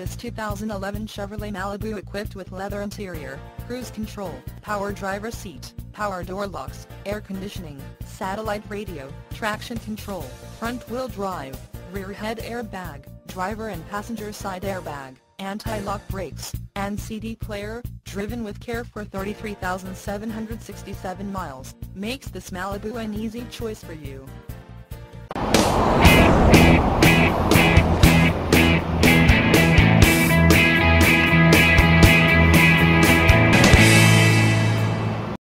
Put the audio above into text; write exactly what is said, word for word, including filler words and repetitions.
This two thousand eleven Chevrolet Malibu equipped with leather interior, cruise control, power driver seat, power door locks, air conditioning, satellite radio, traction control, front-wheel drive, rear head airbag, driver and passenger side airbag, anti-lock brakes, and C D player, driven with care for thirty-three thousand seven hundred sixty-seven miles, makes this Malibu an easy choice for you.